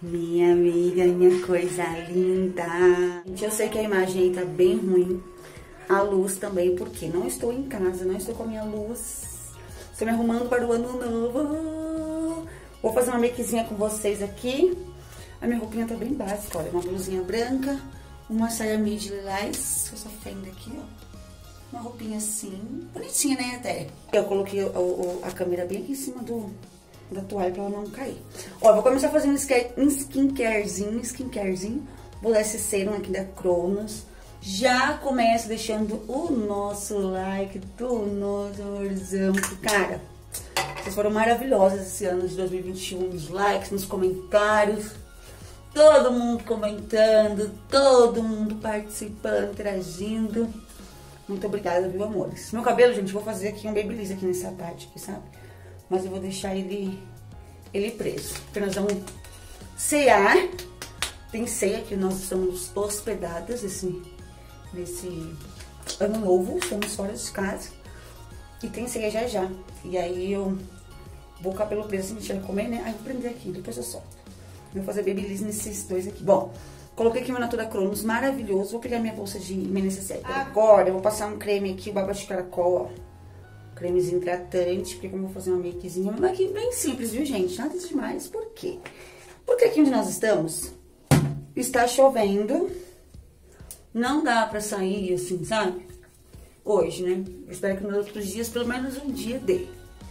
Minha amiga, minha coisa linda. Gente, eu sei que a imagem aí tá bem ruim. A luz também, porque não estou em casa, não estou com a minha luz. Estou me arrumando para o ano novo. Vou fazer uma makezinha com vocês aqui. A minha roupinha tá bem básica, olha. Uma blusinha branca, uma saia midi lilás. Essa fenda aqui, ó. Uma roupinha assim, bonitinha, né, até. Eu coloquei a câmera bem aqui em cima da toalha pra ela não cair. Ó, vou começar fazendo um skincarezinho. Vou dar esse serum aqui da Cronos. Já começo deixando o nosso like do nosso amorzão. Cara, vocês foram maravilhosas esse ano de 2021. Nos likes, nos comentários. Todo mundo comentando, todo mundo participando, interagindo. Muito obrigada, viu, amores? Meu cabelo, gente, eu vou fazer aqui um babyliss aqui nessa parte aqui, sabe? Mas eu vou deixar ele preso. Porque nós vamos cear. Tem ceia que nós estamos hospedadas nesse ano novo. Estamos fora de casa. E tem ceia já. E aí eu vou com o cabelo preso, assim, a gente vai comer, né? Aí eu vou prender aqui, depois eu solto. Vou fazer babyliss nesses dois aqui. Bom, coloquei aqui meu Natura Cronos, maravilhoso. Vou pegar minha bolsa de MNCC. Agora eu vou passar um creme aqui, o Baba de Caracol, ó. Cremezinho hidratante, porque como eu vou fazer uma makezinha, uma make bem simples, viu, gente? Nada demais. Por quê? Porque aqui onde nós estamos, está chovendo. Não dá pra sair assim, sabe? Hoje, né? Eu espero que nos outros dias, pelo menos um dia dê.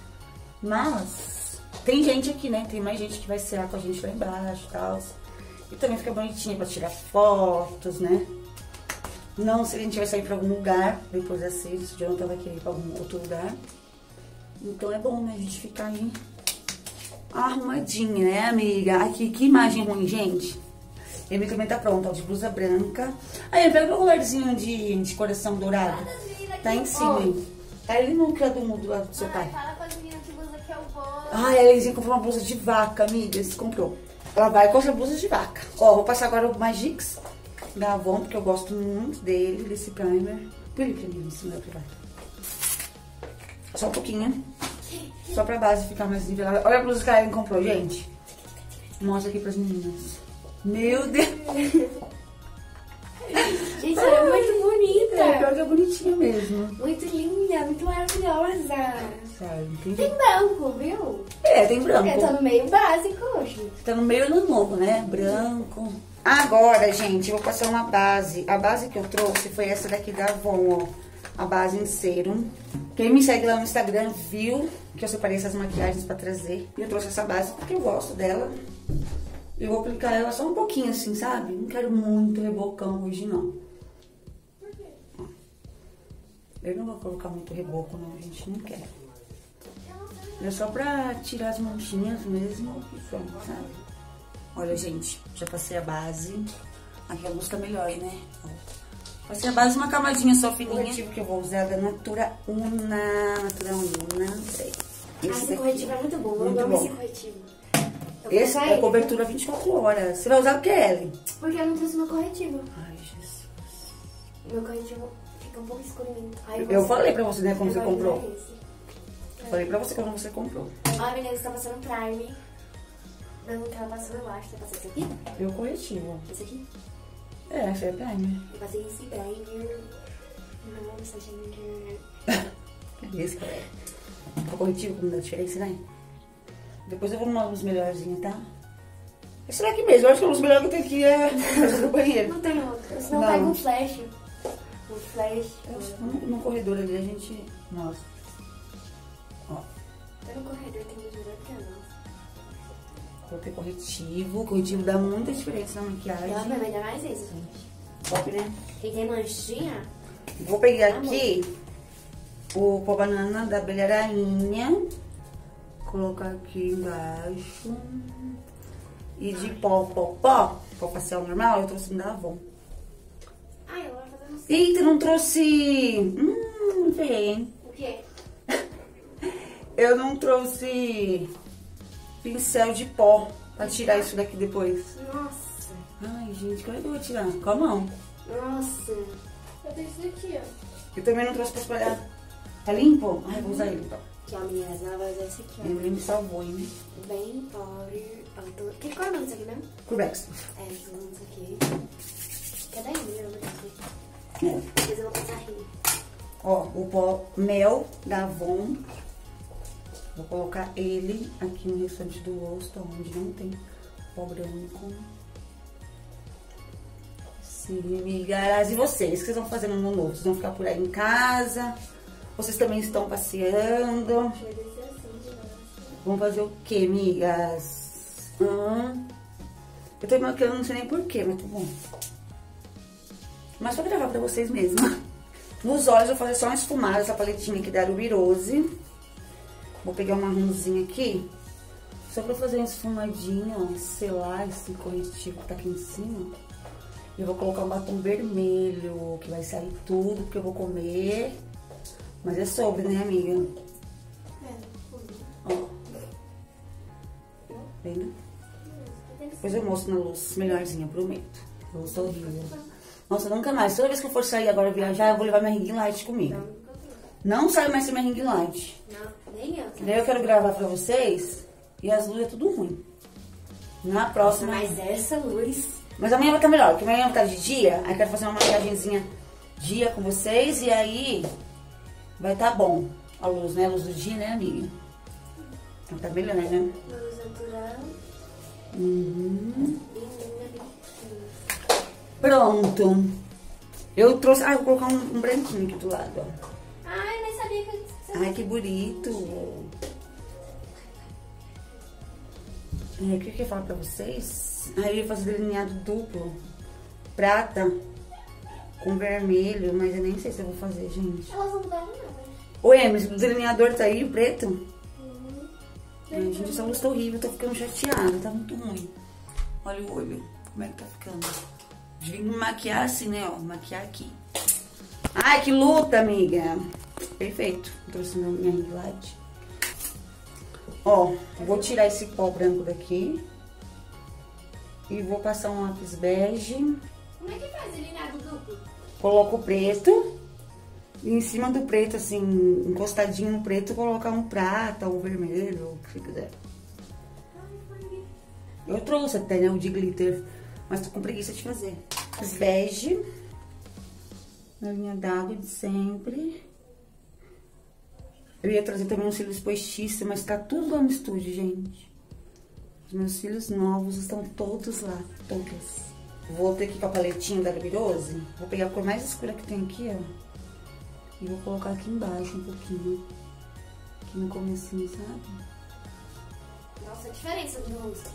Mas tem gente aqui, né? Tem mais gente que vai cear com a gente lá embaixo e tal. E também fica bonitinho pra tirar fotos, né? Não sei se a gente vai sair pra algum lugar depois da ceia. Esse dia eu não tava aqui pra algum outro lugar. Então é bom, né? A gente ficar aí arrumadinha, né, amiga? Aqui, que imagem ruim, gente. E minha também tá pronta, ó, de blusa branca. Aí, pega meu colarzinho de coração dourado. Tá em cima, hein? Tá ali no criado do lado do seu pai. Fala com as meninas que blusa que eu vou. Ai, a Elisinha comprou uma blusa de vaca, amiga. Você comprou. Ela vai com essa blusa de vaca. Ó, vou passar agora o Magix da Avon, porque eu gosto muito dele, desse primer. Põe ele pra mim, assim, meu privado. Só um pouquinho. Só pra base ficar mais nivelada. Olha a blusa que a Ellen comprou, gente. Mostra aqui pras meninas. Meu Deus. Gente, ela é muito bonita. É, pior que é bonitinha mesmo. Muito linda, muito maravilhosa. Sério, entendi. Tem branco, viu? É, tem branco. Eu tô no meio básico hoje. Tá no meio do novo, né? Branco. Agora, gente, eu vou passar uma base. A base que eu trouxe foi essa daqui da Avon, ó. A base em serum. Quem me segue lá no Instagram viu que eu separei essas maquiagens pra trazer. E eu trouxe essa base porque eu gosto dela. Eu vou aplicar ela só um pouquinho assim, sabe? Não quero muito rebocão hoje, não. Por quê? Eu não vou colocar muito reboco, não, gente. Não quero. É só pra tirar as manchinhas mesmo e pronto, sabe? Olha, gente, já passei a base. Aqui a luz tá melhor, né? Ó. Passei a base, uma camadinha só fininha. O corretivo que eu vou usar é da Natura Una. Esse corretivo é muito bom. Muito eu amo bom. esse corretivo. Esse é cobertura 24 horas. Você vai usar o que, Ellen? Porque eu não trouxe meu corretivo. Ai, Jesus. Meu corretivo fica um pouco escurinho. Eu falei pra você, né, como você comprou. Esse. Falei pra você como você comprou. Olha, menina, você tá passando Prime. Não, tá passando, eu acho. Você passou esse aqui? E o corretivo. Esse aqui? É, foi a primer. Eu passei esse primer. Nossa, gente. Que isso, cara. O corretivo, como dá diferença, né? Depois eu vou numa luz melhorzinha, tá? Esse daqui mesmo, eu acho que a luz melhor que eu tenho aqui é no banheiro. Não tem outra. Senão pega um flash. Um flash. No corredor ali a gente mostra. Ó. Até no corredor tem luz melhor que a nossa. Coloquei corretivo. O corretivo dá muita diferença na maquiagem. Ela vai melhorar mais isso, gente. Top, né? Quem tem manchinha? Vou pegar aqui o pó banana da Abelha Rainha. Colocar aqui embaixo. E de pó facial normal, eu trouxe da Avon. Ai, eu vou fazer um... Eita, não trouxe... ferrei, hein? O quê? Eu não trouxe pincel de pó pra tirar isso daqui depois. Nossa. Ai, gente, como é que eu vou tirar? Com a mão. Nossa. Eu tenho isso daqui, ó. Eu também não trouxe pra espalhar. Tá limpo? Ai, vou usar ele então. Aqui, ó, meninas, ela vai usar esse aqui, ó. Ele me salvou, hein? Bem pobre. Que cor é isso aqui mesmo? Curbex. É, tô usando isso aqui. Que é da Emília, né? É. Depois eu vou passar rio. Ó, o pó mel da Avon. Vou colocar ele aqui no restante do rosto, onde não tem pó branco. Sim, amigas. E vocês? O que vocês vão fazer no ano novo? Vocês vão ficar por aí em casa? Vocês também estão passeando? Vão fazer o que, amigas? Eu tô maquiando, não sei nem porquê, mas tá bom. Mas vou gravar pra vocês mesmo. Nos olhos eu vou fazer só uma esfumada, essa paletinha aqui da Ruby Rose. Vou pegar uma marronzinha aqui, só pra fazer uma esfumadinha, ó, selar esse corretivo que tá aqui em cima. E eu vou colocar um batom vermelho, que vai sair tudo, porque eu vou comer. Mas é sobre, né, amiga? Ó. Vendo? Depois eu mostro na luz melhorzinha, prometo. Eu sou horrível. Nossa, nunca mais. Toda vez que eu for sair agora viajar, eu vou levar minha ring light comigo. Não sai mais sem minha ring light. Não, nem eu. Daí eu quero gravar pra vocês e as luzes é tudo ruim. Na próxima... Mas essa luz... Mas amanhã vai estar melhor, porque amanhã vai estar de dia. Aí quero fazer uma maquiagemzinha dia com vocês e aí vai estar bom a luz, né? A luz do dia, né, amiga? Vai estar melhor, né? Luz natural. Pronto. Eu trouxe... Ah, eu vou colocar um branquinho aqui do lado, ó. Ai, nem sabia que... Ai, que bonito. O que eu ia falar pra vocês? Aí eu ia fazer delineado duplo. Prata com vermelho, mas eu nem sei se eu vou fazer, gente. Elas não mudaram nada. Ô, Emerson, o delineador tá aí, o preto? Ai, gente, essa luz tá horrível, tô ficando chateada, tá muito ruim. Olha o olho, como é que tá ficando. Devia me maquiar assim, né, ó, maquiar aqui. Ai, que luta, amiga. Perfeito, trouxe minha ring light. Ó, vou tirar esse pó branco daqui. E vou passar um lápis bege. Como é que faz delineado duplo? Coloco o preto. E em cima do preto, assim, encostadinho no preto, colocar um prata ou vermelho, o que você quiser. Eu trouxe até, né, o de glitter, mas tô com preguiça de fazer. Bege. Na linha d'água de sempre. Eu ia trazer também uns cílios postiços, mas tá tudo lá no estúdio, gente. Os meus cílios novos estão todos lá, todos. Vou ter aqui com a paletinha da Ruby Rose. Vou pegar a cor mais escura que tem aqui, ó. E vou colocar aqui embaixo um pouquinho. Aqui no comecinho, sabe? Nossa, a diferença de blusa.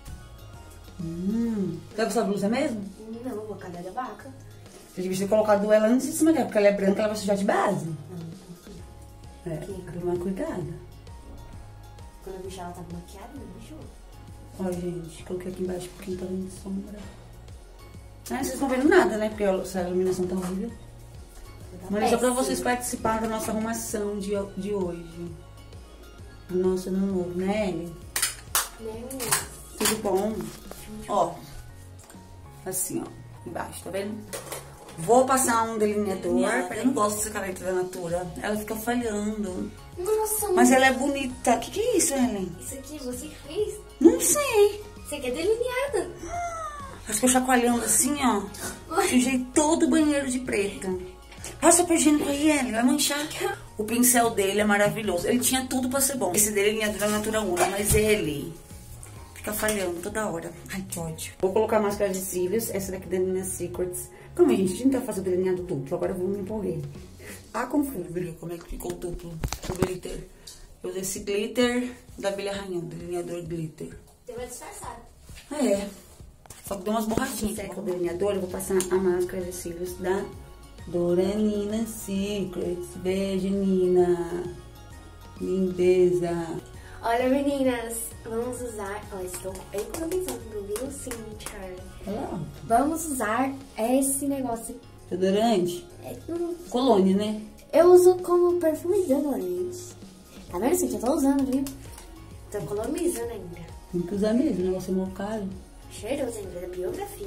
Tá com essa blusa mesmo? Não, a cadê da vaca? Você devia ter colocado ela antes de cima dela, porque ela é branca, ela vai sujar de base. É, tomar cuidado. Quando eu vi ela tava maquiada, não deixou. Ó, gente, coloquei aqui embaixo porque tá vendo sombra. Ah, vocês não vendo nada, né? Porque essa iluminação tá horrível. Mas é só pra vocês participarem da nossa arrumação de hoje. Do nosso ano novo, né, Ellen? Tudo bom? Ó, assim, ó, embaixo, tá vendo? Vou passar um delineador. Eu não gosto dessa caneta da Natura. Ela fica falhando. Nossa, mas ela é bonita. O que é isso, Ellen? Isso aqui você fez? Não sei. Isso aqui é delineada. Acho que eu chacoalhando assim, ó. Sujei todo o banheiro de preto. Passa por higiênico aí, Ellen. Vai manchar. O pincel dele é maravilhoso. Ele tinha tudo pra ser bom. Esse delineador da Natura Una, mas ele fica falhando toda hora. Ai, que ódio. Vou colocar a máscara de cílios. Essa daqui da Nina Secrets. Calma aí, gente, a gente tá fazendo delineado duplo, agora eu vou me empolguei. Ah, confuso, viu? Como é que ficou duplo o glitter. Eu usei esse glitter da Abelha Rainha, delineador glitter. Você vai disfarçar. É, só que deu umas borradinhas. Seca o delineador, eu vou passar a máscara de cílios da Nina Secrets. Beijo, Nina. Lindeza. Olha, meninas, vamos usar... Ó, estou economizando, viu, sim, Charlie? Vamos usar esse negócio. Desodorante? Colônia, né? Eu uso como perfume desodorante. Tá vendo, gente? Eu tô usando, viu? Tô economizando ainda. Tem que usar mesmo, o negócio é mó caro. Cheiroso ainda, da biografia.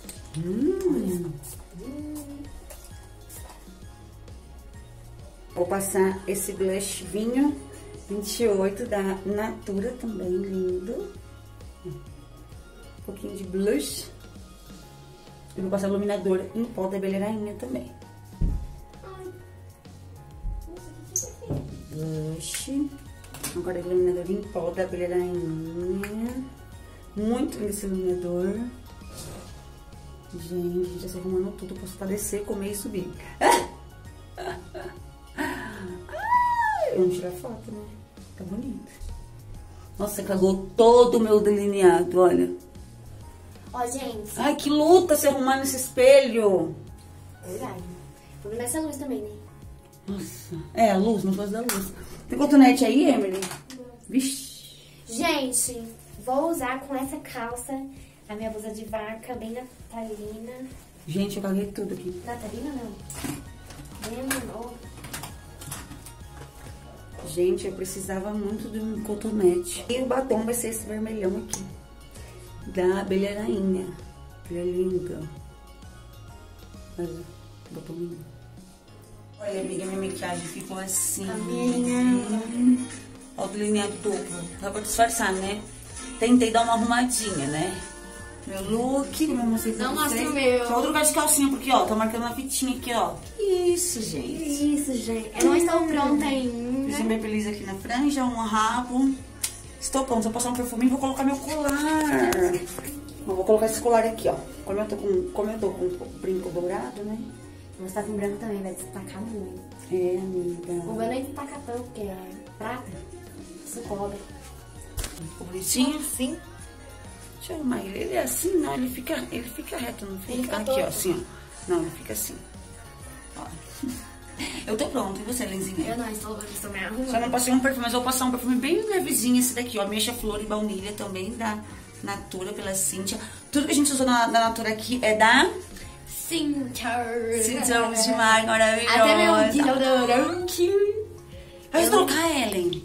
Vou passar esse blush vinho 28 da Natura, também lindo. Um pouquinho de blush. Eu vou passar iluminador em pó da Abelha Rainha também. Blush. Agora iluminador em pó da Abelha Rainha. Muito lindo esse iluminador. Gente, já se arrumando tudo. Posso padecer, comer e subir. Vamos tirar foto, né? Tá bonito. Nossa, cagou todo o meu delineado, olha. Ó, gente. Ai, que luta se arrumar nesse espelho. Verdade. Vou ver nessa luz também, né? Nossa. É, a luz, não gosto da luz. Tem cotonete aí, Emily? Vixe. Gente, vou usar com essa calça a minha blusa de vaca, bem natalina. Gente, eu caguei tudo aqui. Natalina não. Bem novo. Gente, eu precisava muito de um cotonete. E o batom vai ser esse vermelhão aqui. Da Abelha Rainha. Ele é lindo. Olha, batom lindo. Olha, amiga, minha maquiagem ficou assim. Olha o delineado duplo. Dá pra disfarçar, né? Tentei dar uma arrumadinha, né? Meu look, como eu mostrei pra Não vocês. mostra o meu. Só outro lugar de calcinha, porque, ó, tá marcando uma fitinha aqui, ó. Isso, gente. Isso, gente. Eu não estou pronta ainda. Fiz um babyliss aqui na franja, um rabo. Estou pronta. Vou passar um perfuminho e vou colocar meu colar. Eu vou colocar esse colar aqui, ó. Como eu tô com um brinco dourado, né? Mas tá com branco também, vai destacar muito. É, amiga. O meu nem destaca tanto, porque é prata. Isso cobre. Ficou bonitinho? Sim. Deixa eu arrumar ele. Ele é assim, não, ele fica reto, não fica? Ele fica aqui, torto. ó, assim, ó. Não, ele fica assim. Ó. Eu tô pronta. E você, Lenzinha? Eu não estou me arrumando. Só não passei um perfume, mas eu vou passar um perfume bem levezinho, esse daqui, ó. Mexa Flor e Baunilha, também da Natura, pela Cíntia. Tudo que a gente usou na Natura aqui é da Cíntia de Mar, maravilhosa. Até meu desodorante. Eu vou colocar a Ellen.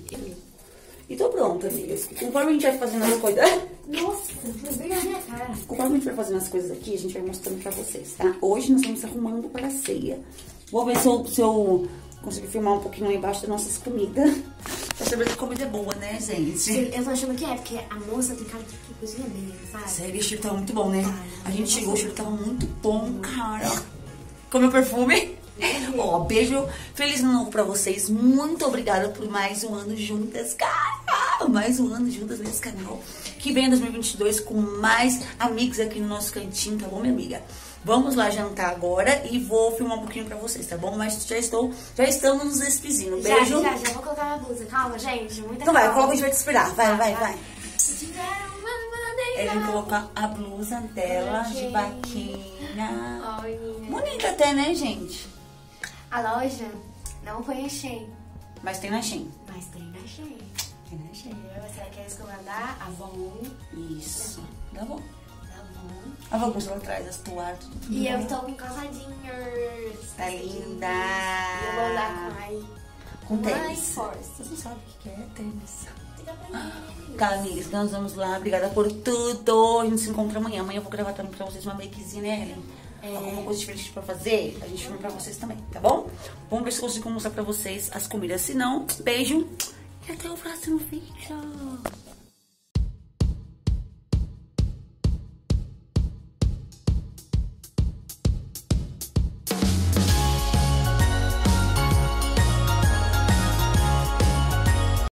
E tô pronta, amigas. Conforme a gente vai fazendo as coisas... Nossa, foi bem na minha cara. Conforme a gente vai fazendo as coisas aqui, a gente vai mostrando pra vocês, tá? Hoje nós estamos arrumando para a ceia. Vou ver se eu consigo filmar um pouquinho lá embaixo das nossas comidas. Pra saber que a comida é boa, né, gente? Eu tô achando que é, porque a moça tem cara de que cozinha bem, sabe? Sério, o cheiro tava muito bom, né? A gente chegou, o cheiro tava muito bom, cara. Comeu perfume? Ó, beijo, feliz ano novo pra vocês. Muito obrigada por mais um ano juntas, cara. Mais um ano juntas nesse canal. Que venha 2022 com mais amigos aqui no nosso cantinho, tá bom, minha amiga? Vamos lá jantar agora e vou filmar um pouquinho pra vocês, tá bom? Mas já estamos nos despedindo. Beijo. Já vou colocar minha blusa. Calma, gente. Muita Então calma. vai, coloca, a gente vai te esperar. Vai. Se tiver uma maneira. Ele vai colocar a blusa dela de vaquinha. Ai, menina. Bonita até, né, gente? A loja não foi a Shein, Mas tem na Shein. mas tem na Shein. Tem na Shein. Você quer escovadar? Avon. Isso. Tá bom. Avon. A bagunça lá atrás, as toalhas, tudo. E eu estou com calçadinhas. Tá linda. E eu vou andar Com mais tênis. force. Você não sabe o que é tênis. Fica pra mim. Tá, amigas, então nós vamos lá. Obrigada por tudo. A gente se encontra amanhã. Amanhã eu vou gravar também pra vocês uma makezinha, né, Ellen? Alguma coisa diferente pra fazer, a gente filma pra vocês também, tá bom? Vamos ver se eu consigo mostrar pra vocês as comidas. Se não, beijo e até o próximo vídeo.